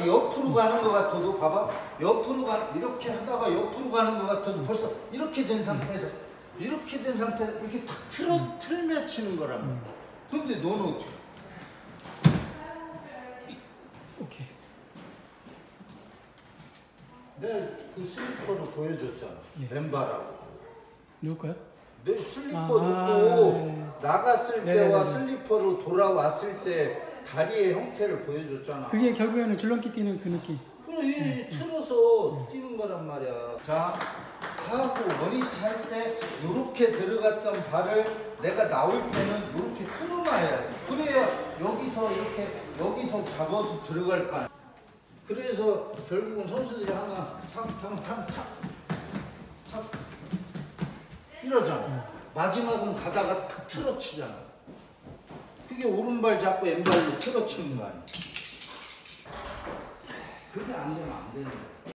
옆으로 가는 것 같아도 봐봐. 이렇게 하다가 옆으로 가는 것 같아도 벌써 이렇게 된 상태에서 이렇게 된 상태에서 이렇게 탁 틀매치는 거란 말이야. 근데 너는 어떻게? 오케이. 내가 그 슬리퍼를 보여줬잖아. 예. 왼발하고. 누굴까요? 내 슬리퍼 넣고 나갔을 네네네. 때와 슬리퍼로 돌아왔을 때 다리의 형태를 보여줬잖아. 그게 결국에는 줄넘기 뛰는 그 느낌. 그래, 이 틀어서 뛰는 거란 말이야. 자, 하고 원위치 할 때 이렇게 들어갔던 발을 내가 나올 때는 이렇게 틀어놔야 돼. 그래야 여기서 잡아도 들어갈 거 아니야. 그래서 결국은 선수들이 하나 탕 이러잖아. 마지막은 가다가 탁 틀어치잖아. 그게 오른발 잡고 왼발로 틀어치는 거 아니야. 그게 안 되면 안 되는 거야.